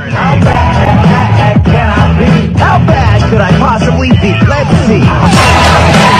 How bad can I be? How bad could I possibly be? Let's see.